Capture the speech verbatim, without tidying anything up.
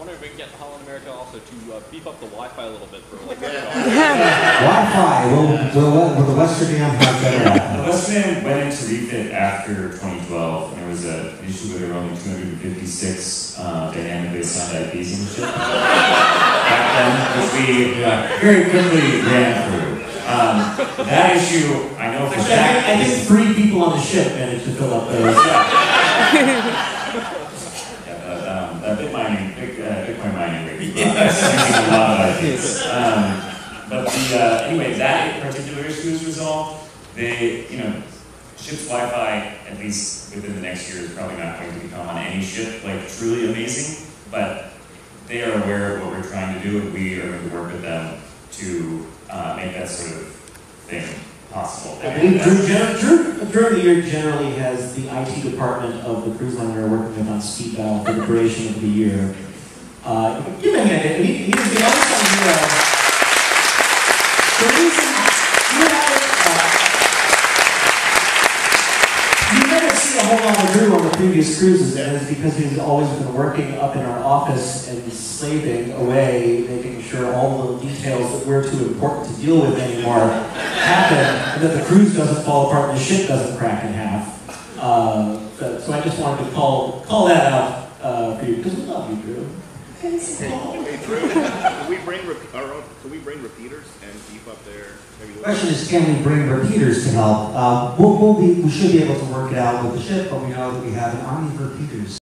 wonder if we can get Holland America also to uh, beef up the Wi-Fi a little bit for like Wi-Fi, will, will, will the Western Dam have better? The Western Dam went into refit after twenty twelve, and there was a, an issue where there were only two hundred fifty-six uh, dynamically assigned I Ps in the ship. Back then, which we uh, very quickly ran through. Um, that issue, I know for Actually, I, think, I think three people on the ship managed to fill up those. Yeah, um, that bit mining, big, uh, Bitcoin mining rate, yes. Using a lot of I Ps. Um, but the, uh, anyway, that particular issue is resolved. They, you know, ship's Wi-Fi, at least within the next year, is probably not going to become on any ship like truly amazing, but they are aware of what we're trying to do, and we are going to work with them to uh, make that sort of thing possible. I believe Drew, Drew, Drew of the Year generally has the I T department of the cruise line we're working with on speed dial for the duration of the year. Uh, give him an idea. He, he was the only one who, uh, the reason you have, uh, you never see a whole lot of Drew on the previous cruises, and it's because he's always been working up in our office and slaving away, making sure all the details that we're too important to deal with anymore happen, and that the cruise doesn't fall apart and the ship doesn't crack in half. Uh, so, so I just wanted to call call that out uh, for you, because we love you, Drew. Hey, Drew, can we bring our own? Can we bring repeaters and beef up there? The question is, can we bring repeaters to help? Uh, we'll, we'll be, we should be able to work it out with the ship, but we know that we have an army of repeaters.